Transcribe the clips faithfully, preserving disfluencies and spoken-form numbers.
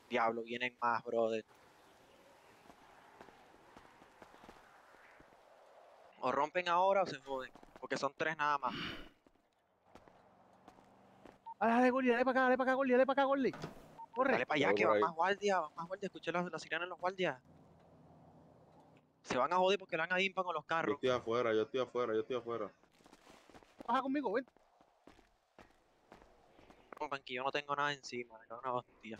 Diablo, vienen más, brother. O rompen ahora o se joden. Porque son tres nada más. Dale, dale, Gordy, dale para acá, dale para acá, Gordy, dale para acá, Gordy. Corre. Dale para allá, que van más guardias, van más guardias. Escuché la, la sirena de los guardias. Se van a joder porque le van a impan con los Yo carros. estoy afuera, yo estoy afuera, yo estoy afuera. Baja conmigo, ven. Rompan que yo no tengo nada encima, me cago en una hostia.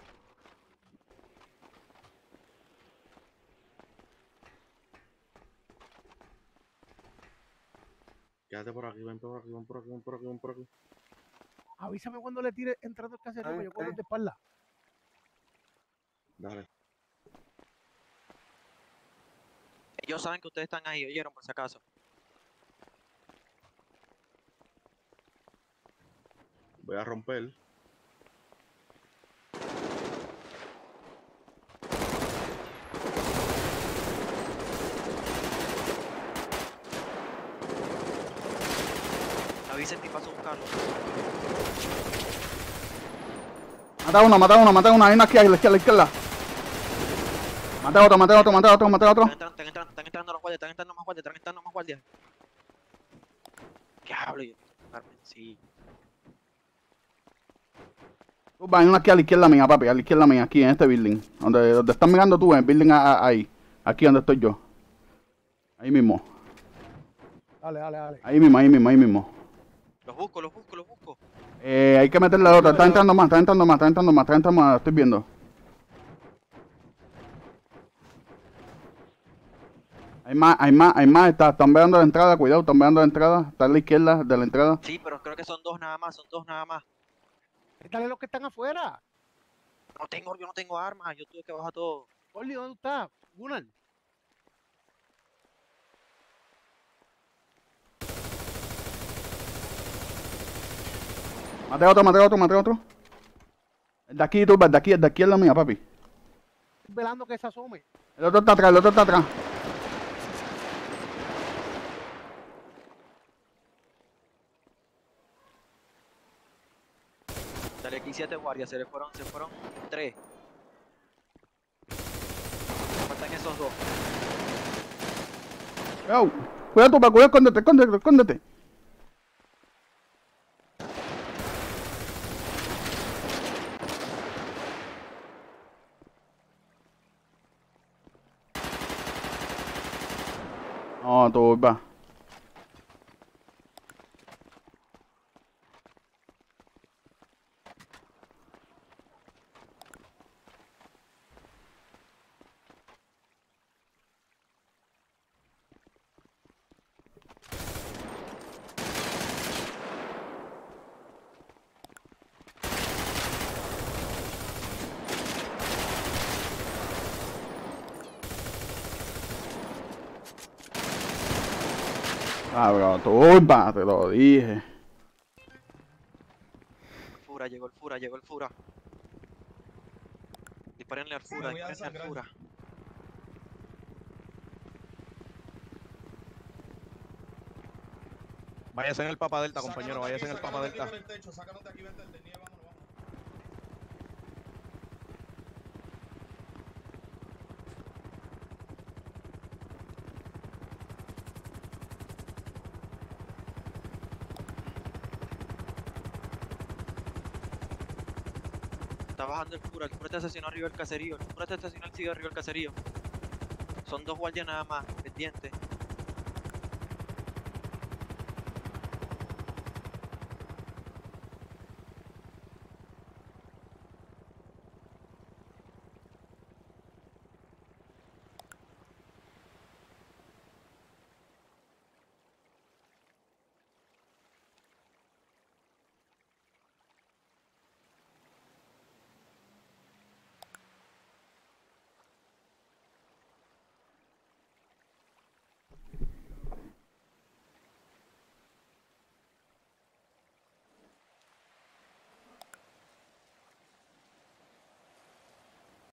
Quédate por aquí, ven por aquí, ven por aquí, ven por aquí, ven por aquí. Avísame cuando le tire entrando el caserío, Eh, que yo cojo eh. los de espalda. Dale. Ellos saben que ustedes están ahí, oyeron, por si acaso. Voy a romper. Avisen y paso a buscarlo. Mata uno, mata uno, mata uno. Hay uno aquí, a la izquierda, a la izquierda. Mata otro, mata otro, mata otro, mata otro. Están entrando, están entrando, están entrando los guardias, están entrando más guardias, están entrando más guardias. Diablo, yo Carmen, sí. Tú vas, hay uno aquí a la izquierda mía, papi, a la izquierda mía, aquí en este building. Donde, donde estás mirando tú, en el building a- a- ahí. Aquí donde estoy yo. Ahí mismo. Dale, dale, dale. Ahí mismo, ahí mismo, ahí mismo. Los busco, los busco, los busco. Eh, hay que meterle a otra. Está entrando más, está entrando más, está entrando más, está entrando más. Estoy viendo. Hay más, hay más, hay más. Está, están veando la entrada, cuidado, están veando la entrada. Está a la izquierda de la entrada. Sí, pero creo que son dos nada más, son dos nada más. Dale los que están afuera. No tengo, yo no tengo armas, yo tuve que bajar todo. Gordy, ¿dónde está? Gunnar. Mate otro, mate otro, mate otro. El de aquí, tú, el de aquí, el de aquí es la mía, papi. Estoy velando que se asome. El otro está atrás, el otro está atrás. Dale aquí siete guardias, se le fueron, se fueron tres. Faltan esos dos. Cuidado, cuidado tú, pa, cuidado, escóndete, escóndete, escóndete. No, turba. Cabrón, turba, te lo dije. El Fura, llegó el Fura, llegó el Fura. Dispárenle al Fura, dispárenle al Fura. Váyase en el Papa Delta, compañero, váyase en el Papa Delta. Sácanos de aquí, vente del nieve, vámonos, vámonos. Está bajando el Fura, el Fura te asesinó arriba del caserío. El Fura te asesinó, sigue arriba del caserío. Son dos guardias nada más, pendientes.